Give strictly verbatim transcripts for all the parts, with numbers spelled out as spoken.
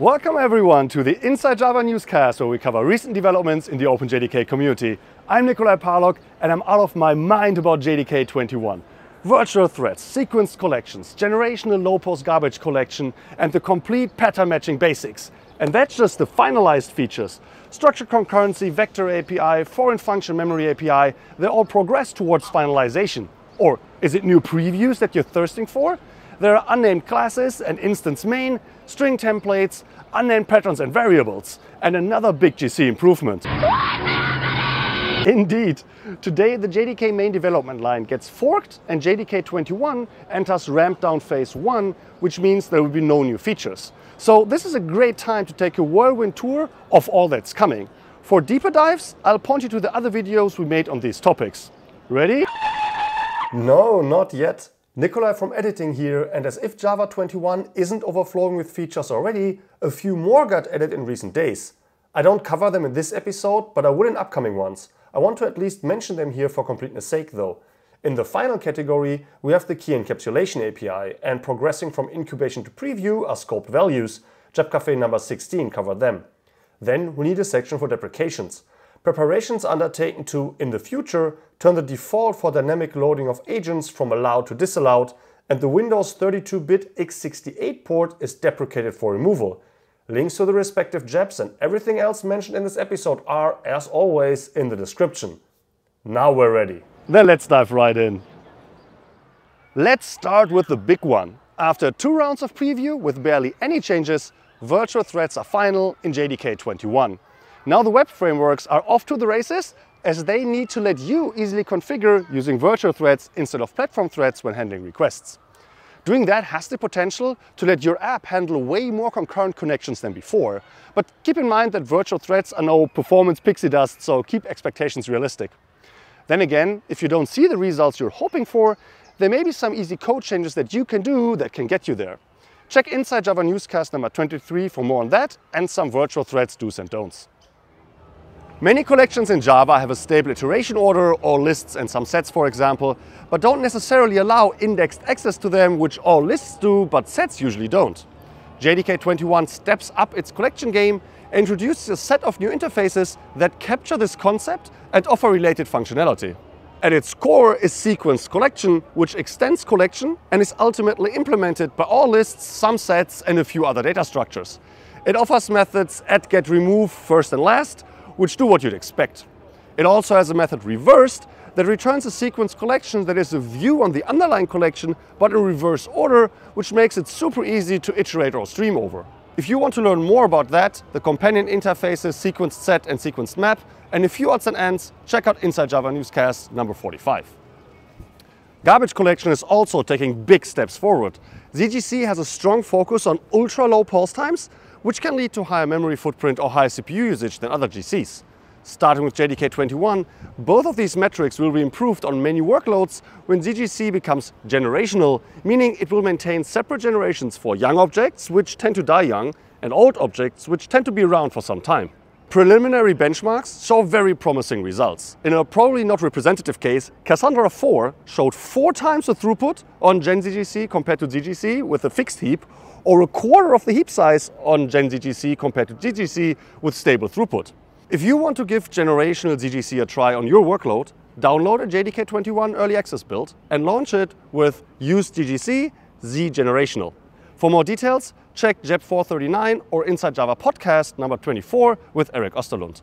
Welcome everyone to the Inside Java Newscast, where we cover recent developments in the Open J D K community. I'm Nikolai Parlok and I'm out of my mind about J D K twenty-one. Virtual threads, sequenced collections, generational low-post garbage collection and the complete pattern matching basics. And that's just the finalized features. Structured concurrency, vector A P I, foreign function memory A P I, they all progress towards finalization. Or is it new previews that you're thirsting for? There are unnamed classes and instance main, string templates, unnamed patterns and variables, and another big G C improvement. Indeed, today the J D K main development line gets forked and J D K twenty-one enters ramp down phase one, which means there will be no new features. So this is a great time to take a whirlwind tour of all that's coming. For deeper dives, I'll point you to the other videos we made on these topics. Ready? No, not yet. Nikolai from editing here, and as if Java twenty-one isn't overflowing with features already, a few more got added in recent days. I don't cover them in this episode, but I will in upcoming ones. I want to at least mention them here for completeness sake though. In the final category, we have the key encapsulation A P I, and progressing from incubation to preview are scoped values. JabCafe number sixteen covered them. Then we need a section for deprecations. Preparations undertaken to, in the future, turn the default for dynamic loading of agents from allowed to disallowed, and the Windows thirty-two bit x sixty-eight port is deprecated for removal. Links to the respective jabs and everything else mentioned in this episode are, as always, in the description. Now we're ready. Then let's dive right in. Let's start with the big one. After two rounds of preview with barely any changes, virtual threads are final in J D K twenty-one. Now the web frameworks are off to the races, as they need to let you easily configure using virtual threads instead of platform threads when handling requests. Doing that has the potential to let your app handle way more concurrent connections than before. But keep in mind that virtual threads are no performance pixie dust, so keep expectations realistic. Then again, if you don't see the results you're hoping for, there may be some easy code changes that you can do that can get you there. Check Inside Java Newscast number twenty-three for more on that and some virtual threads do's and don'ts. Many collections in Java have a stable iteration order, or lists and some sets for example, but don't necessarily allow indexed access to them, which all lists do, but sets usually don't. J D K twenty-one steps up its collection game and introduces a set of new interfaces that capture this concept and offer related functionality. At its core is sequenced collection, which extends collection and is ultimately implemented by all lists, some sets and a few other data structures. It offers methods add, get, remove, first and last, which do what you'd expect. It also has a method reversed that returns a sequence collection that is a view on the underlying collection but in reverse order, which makes it super easy to iterate or stream over. If you want to learn more about that, the companion interfaces sequenced set and sequenced map, and a few odds and ends, check out Inside Java Newscast number forty-five. Garbage collection is also taking big steps forward. Z G C has a strong focus on ultra low pause times, which can lead to higher memory footprint or higher C P U usage than other G Cs. Starting with J D K twenty-one, both of these metrics will be improved on many workloads when Z G C becomes generational, meaning it will maintain separate generations for young objects, which tend to die young, and old objects, which tend to be around for some time. Preliminary benchmarks show very promising results. In a probably not representative case, Cassandra four showed four times the throughput on Gen Z G C compared to Z G C with a fixed heap, or a quarter of the heap size on Gen Z G C compared to Z G C with stable throughput. If you want to give generational Z G C a try on your workload, download a J D K twenty-one early access build and launch it with use G G C Z generational. For more details, check Jab four thirty-nine or Inside Java podcast number twenty-four with Eric Osterlund.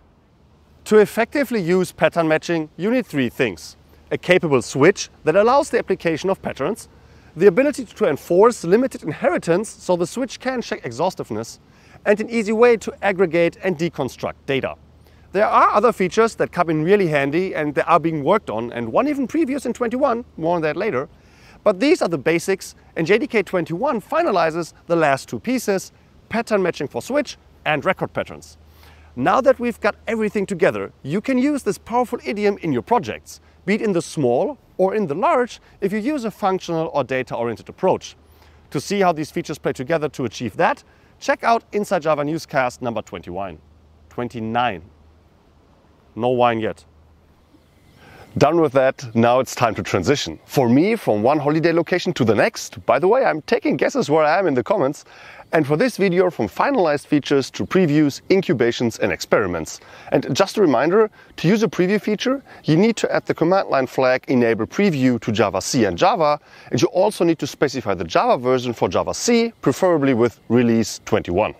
To effectively use pattern matching, you need three things: a capable switch that allows the application of patterns, the ability to enforce limited inheritance so the switch can check exhaustiveness, and an easy way to aggregate and deconstruct data. There are other features that come in really handy and they are being worked on, and one even previews in twenty-one, more on that later. But these are the basics, and J D K twenty-one finalizes the last two pieces: pattern matching for switch and record patterns. Now that we've got everything together, you can use this powerful idiom in your projects, be it in the small or in the large if you use a functional or data-oriented approach. To see how these features play together to achieve that, check out Inside Java Newscast number twenty-one. twenty-nine. No wine yet. Done with that, now it's time to transition. For me, from one holiday location to the next. By the way, I'm taking guesses where I am in the comments. And for this video, from finalized features to previews, incubations and experiments. And just a reminder, to use a preview feature, you need to add the command line flag enable preview to Java C and Java. And you also need to specify the Java version for Java C, preferably with release twenty-one.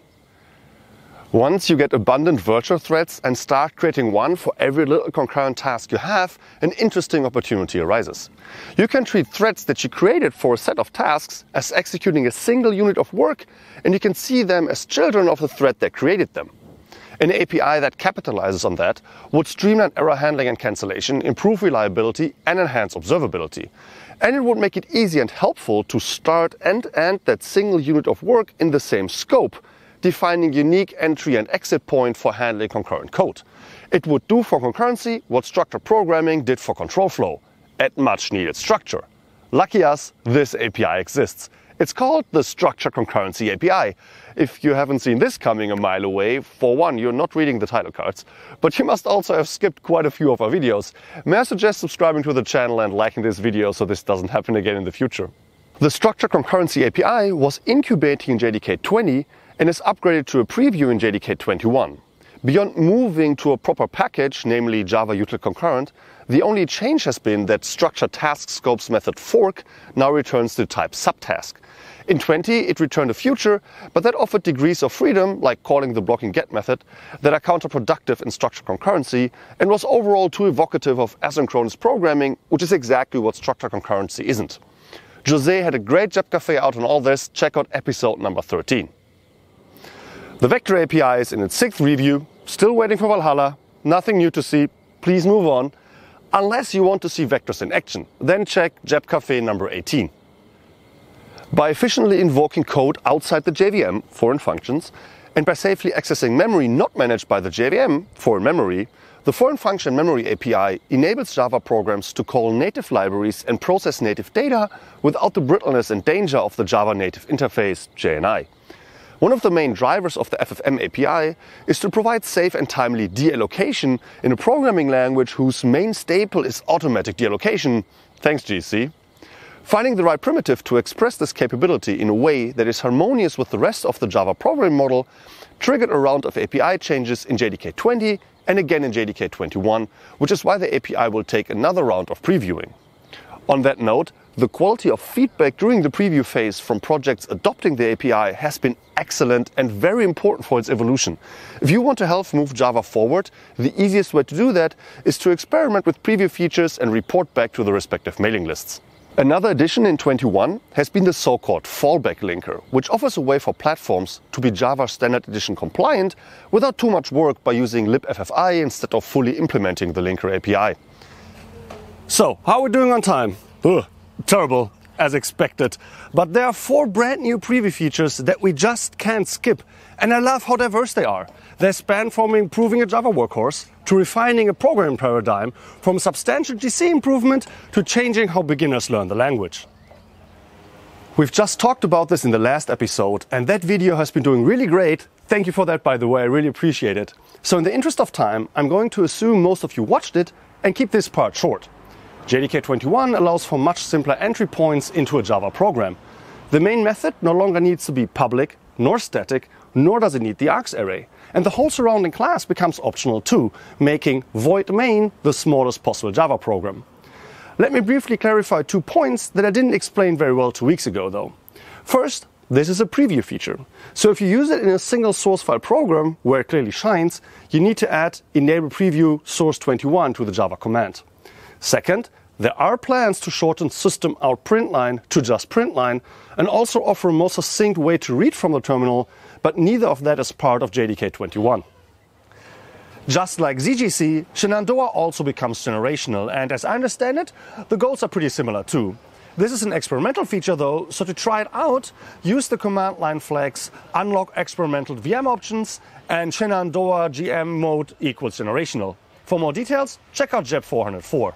Once you get abundant virtual threads and start creating one for every little concurrent task you have, an interesting opportunity arises. You can treat threads that you created for a set of tasks as executing a single unit of work, and you can see them as children of the thread that created them. An A P I that capitalizes on that would streamline error handling and cancellation, improve reliability and enhance observability. And it would make it easy and helpful to start and end that single unit of work in the same scope, defining unique entry and exit point for handling concurrent code. It would do for concurrency what structured programming did for control flow, add much needed structure. Lucky us, this A P I exists. It's called the Structured Concurrency A P I. If you haven't seen this coming a mile away, for one, you're not reading the title cards, but you must also have skipped quite a few of our videos. May I suggest subscribing to the channel and liking this video so this doesn't happen again in the future. The Structured Concurrency A P I was incubating in J D K twenty and is upgraded to a preview in J D K twenty-one. Beyond moving to a proper package, namely Java util concurrent, the only change has been that structured task scopes method fork now returns the type subtask. In twenty, it returned a future, but that offered degrees of freedom, like calling the blocking get method, that are counterproductive in structured concurrency, and was overall too evocative of asynchronous programming, which is exactly what structured concurrency isn't. Jose had a great Jeb Cafe out on all this. Check out episode number thirteen. The Vector A P I is in its sixth review, still waiting for Valhalla, nothing new to see, please move on. Unless you want to see vectors in action, then check Jeb Cafe number eighteen. By efficiently invoking code outside the J V M, foreign functions, and by safely accessing memory not managed by the J V M, foreign memory, the Foreign Function Memory A P I enables Java programs to call native libraries and process native data without the brittleness and danger of the Java native interface, J N I. One of the main drivers of the F F M A P I is to provide safe and timely deallocation in a programming language whose main staple is automatic deallocation. Thanks, G C. Finding the right primitive to express this capability in a way that is harmonious with the rest of the Java programming model triggered a round of A P I changes in J D K twenty and again in J D K twenty-one, which is why the A P I will take another round of previewing. On that note, the quality of feedback during the preview phase from projects adopting the A P I has been excellent and very important for its evolution. If you want to help move Java forward, the easiest way to do that is to experiment with preview features and report back to the respective mailing lists. Another addition in twenty-one has been the so-called fallback linker, which offers a way for platforms to be Java Standard Edition compliant without too much work by using libffi instead of fully implementing the linker A P I. So, how are we doing on time? Ugh. Terrible, as expected. But there are four brand new preview features that we just can't skip. And I love how diverse they are. They span from improving a Java workhorse to refining a programming paradigm, from substantial G C improvement to changing how beginners learn the language. We've just talked about this in the last episode, and that video has been doing really great. Thank you for that, by the way. I really appreciate it. So in the interest of time, I'm going to assume most of you watched it and keep this part short. J D K twenty-one allows for much simpler entry points into a Java program. The main method no longer needs to be public, nor static, nor does it need the args array. And the whole surrounding class becomes optional too, making void main the smallest possible Java program. Let me briefly clarify two points that I didn't explain very well two weeks ago though. First, this is a preview feature. So if you use it in a single source file program where it clearly shines, you need to add enable preview source twenty-one to the Java command. Second, there are plans to shorten system out println to just println and also offer a more succinct way to read from the terminal, but neither of that is part of J D K twenty-one. Just like Z G C, Shenandoah also becomes generational, and as I understand it, the goals are pretty similar too. This is an experimental feature though, so to try it out, use the command line flags unlock experimental V M options and Shenandoah G M mode equals generational. For more details, check out Jeb four oh four.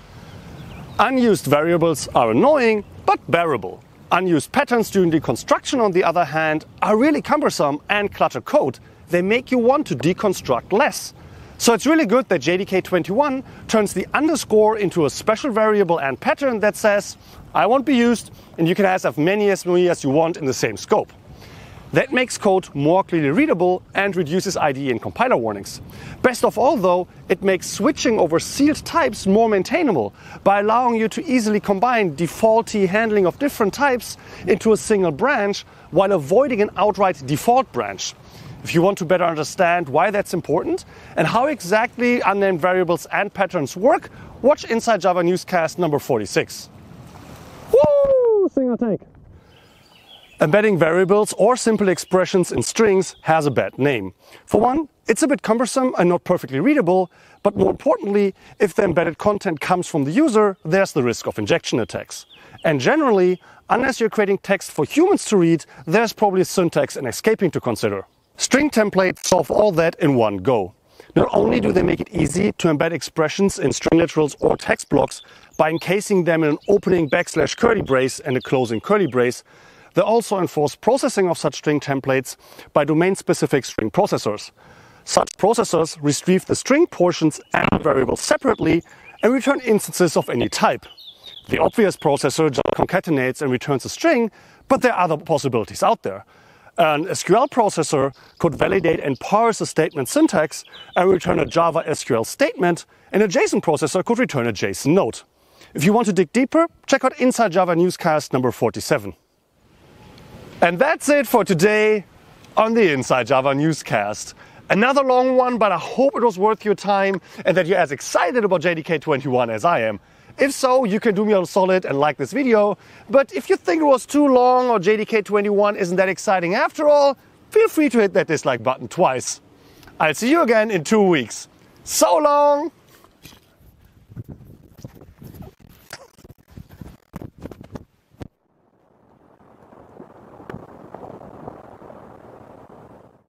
Unused variables are annoying, but bearable. Unused patterns during deconstruction, on the other hand, are really cumbersome and clutter code. They make you want to deconstruct less. So it's really good that J D K twenty-one turns the underscore into a special variable and pattern that says, I won't be used, and you can have as many as many as you want in the same scope. That makes code more clearly readable and reduces I D E and compiler warnings. Best of all though, it makes switching over sealed types more maintainable by allowing you to easily combine defaulty handling of different types into a single branch while avoiding an outright default branch. If you want to better understand why that's important and how exactly unnamed variables and patterns work, watch Inside Java Newscast number forty-six. Woo! Single take. Embedding variables or simple expressions in strings has a bad name. For one, it's a bit cumbersome and not perfectly readable, but more importantly, if the embedded content comes from the user, there's the risk of injection attacks. And generally, unless you're creating text for humans to read, there's probably syntax and escaping to consider. String templates solve all that in one go. Not only do they make it easy to embed expressions in string literals or text blocks by encasing them in an opening backslash curly brace and a closing curly brace, they also enforce processing of such string templates by domain-specific string processors. Such processors retrieve the string portions and variables separately and return instances of any type. The obvious processor just concatenates and returns a string, but there are other possibilities out there. An S Q L processor could validate and parse a statement syntax and return a Java S Q L statement, and a JSON processor could return a JSON node. If you want to dig deeper, check out Inside Java Newscast number forty-seven. And that's it for today on the Inside Java Newscast. Another long one, but I hope it was worth your time and that you're as excited about J D K twenty-one as I am. If so, you can do me a solid and like this video. But if you think it was too long or J D K twenty-one isn't that exciting after all, feel free to hit that dislike button twice. I'll see you again in two weeks. So long!